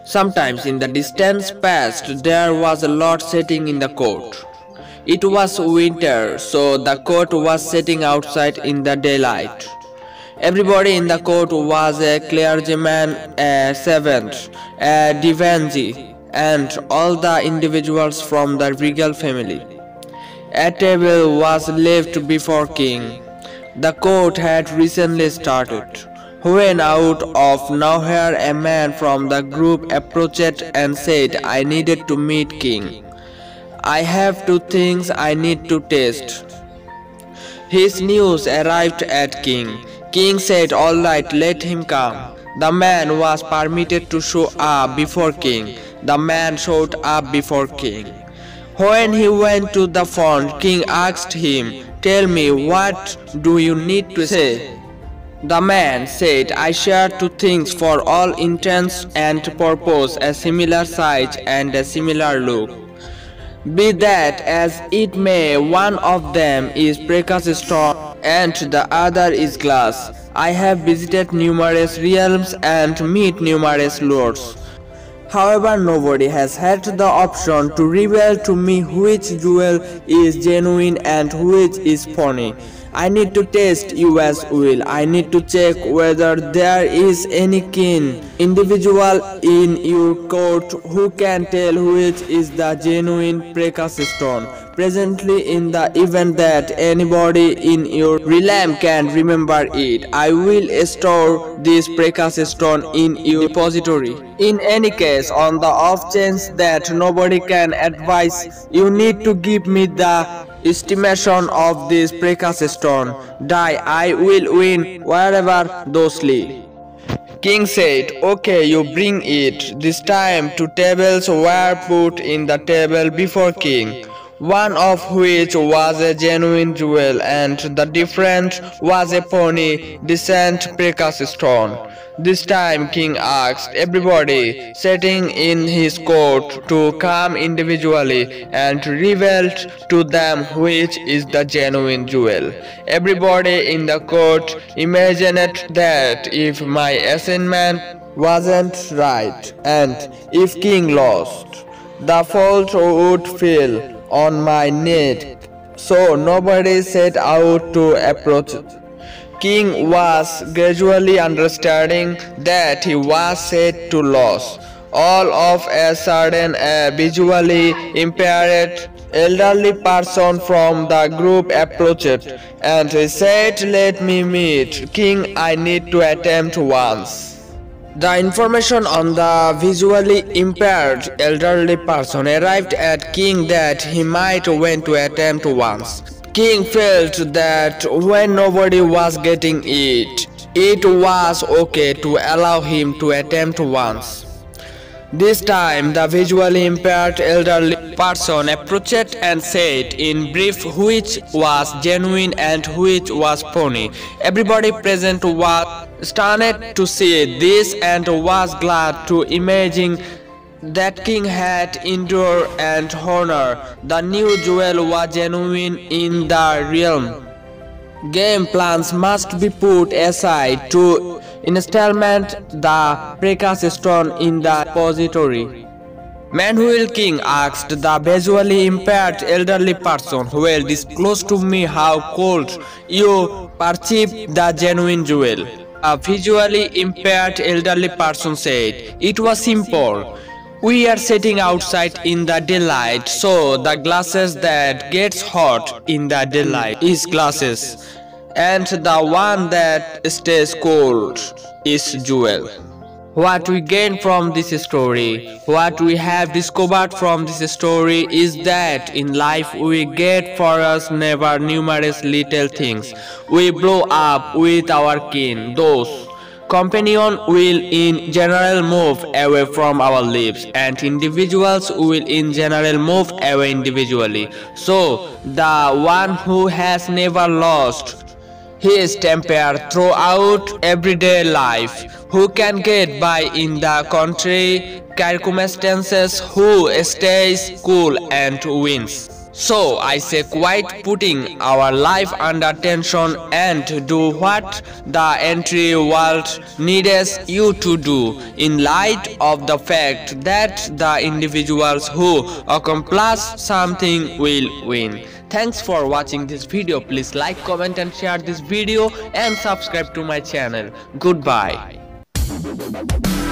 Sometimes in the distant past there was a lot setting in the court. It was winter, so the court was sitting outside in the daylight. Everybody in the court was a clergyman, a servant, a devotee, and all the individuals from the regal family. A table was left before king. The court had recently started. When out of nowhere a man from the group approached and said, "I needed to meet king. I have two things I need to test." His news arrived at king. King said, "All right, let him come." The man was permitted to show up before king. The man showed up before king. When he went to the front, king asked him, "Tell me, what do you need to say?" The man said, "I share two things for all intents and purpose, a similar size and a similar look. Be that as it may, one of them is precious stone and the other is glass. I have visited numerous realms and met numerous lords. However, nobody has had the option to reveal to me which jewel is genuine and which is phony. I need to test you as well. I need to check whether there is any keen individual in your court who can tell which is the genuine precious stone. Presently, in the event that anybody in your realm can remember it, I will store this precious stone in your depository. In any case, on the off chance that nobody can advise, you need to give me the estimation of this precious stone. Die, I will win wherever those lie." King said, "Okay, you bring it." This time two tables were put in the table before king, one of which was a genuine jewel and the different was a phony, decent precious stone. This time king asked everybody sitting in his court to come individually and revealed to them which is the genuine jewel. Everybody in the court imagined that if my assignment wasn't right and if king lost, the fault would fall on my neck, so nobody set out to approach it. King was gradually understanding that he was set to lose. All of a sudden, a visually impaired elderly person from the group approached and he said, "Let me meet king. I need to attempt once." The information on the visually impaired elderly person arrived at king that he might want to attempt once. King felt that when nobody was getting it, it was okay to allow him to attempt once. This time the visually impaired elderly person approached and said in brief which was genuine and which was phony. Everybody present was stunned to see this and was glad to imagine that king had endured and honor. The new jewel was genuine in the realm. Game plans must be put aside to installment the precious stone in the depository. Manuel King asked the visually impaired elderly person, "Well, disclose to me how could you perceive the genuine jewel?" A visually impaired elderly person said, "It was simple. We are sitting outside in the daylight, so the glasses that gets hot in the daylight is glasses, and the one that stays cold is jewel." What we gain from this story, what we have discovered from this story is that in life we get for us never numerous little things. We blow up with our kin, those companion will in general move away from our lives, and individuals will in general move away individually. So the one who has never lost his temper throughout everyday life, who can get by in the contrary circumstances, who stays cool and wins. So I say quit putting our life under tension and do what the entry world needs you to do, in light of the fact that the individuals who accomplish something will win. Thanks for watching this video. Please like, comment and share this video and subscribe to my channel. Goodbye.